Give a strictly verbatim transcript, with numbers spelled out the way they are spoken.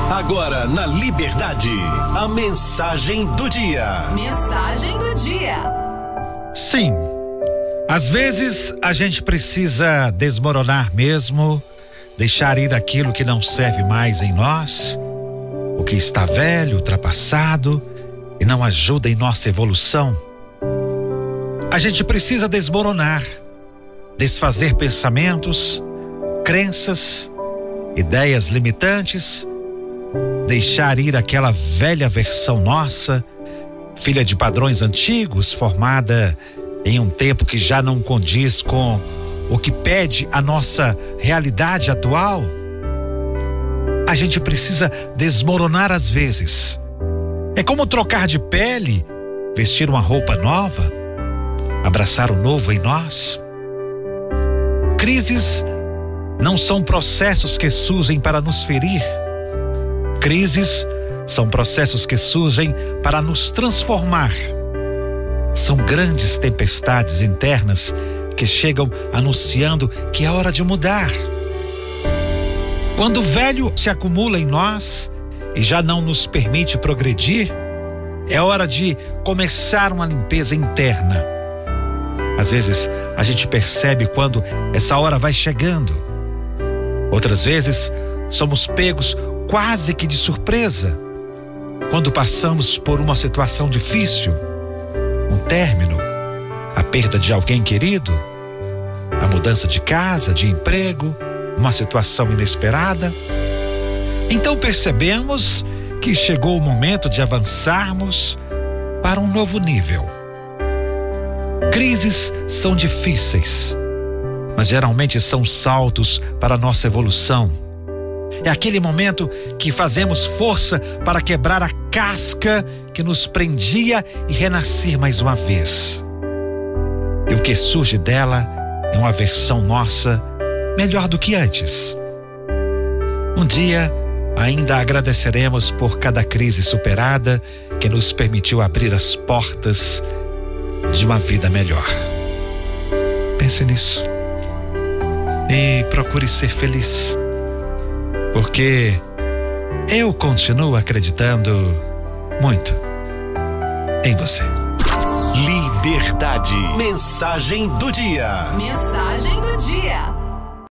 Agora na Liberdade, a mensagem do dia. Mensagem do dia. Sim, às vezes a gente precisa desmoronar mesmo, deixar ir aquilo que não serve mais em nós, o que está velho, ultrapassado e não ajuda em nossa evolução. A gente precisa desmoronar, desfazer pensamentos, crenças, ideias limitantes, deixar ir aquela velha versão nossa, filha de padrões antigos, formada em um tempo que já não condiz com o que pede a nossa realidade atual. A gente precisa desmoronar às vezes. É como trocar de pele, vestir uma roupa nova, abraçar o novo em nós. Crises não são processos que surgem para nos ferir. Crises são processos que surgem para nos transformar. São grandes tempestades internas que chegam anunciando que é hora de mudar. Quando o velho se acumula em nós e já não nos permite progredir, é hora de começar uma limpeza interna. Às vezes a gente percebe quando essa hora vai chegando. Outras vezes somos pegos quase que de surpresa quando passamos por uma situação difícil, um término, a perda de alguém querido, a mudança de casa, de emprego, uma situação inesperada. Então percebemos que chegou o momento de avançarmos para um novo nível. Crises são difíceis, mas geralmente são saltos para a nossa evolução. É aquele momento que fazemos força para quebrar a casca que nos prendia e renascer mais uma vez. E o que surge dela é uma versão nossa melhor do que antes. Um dia ainda agradeceremos por cada crise superada que nos permitiu abrir as portas de uma vida melhor. Pense nisso e procure ser feliz, porque eu continuo acreditando muito em você. Liberdade. Mensagem do dia. Mensagem do dia.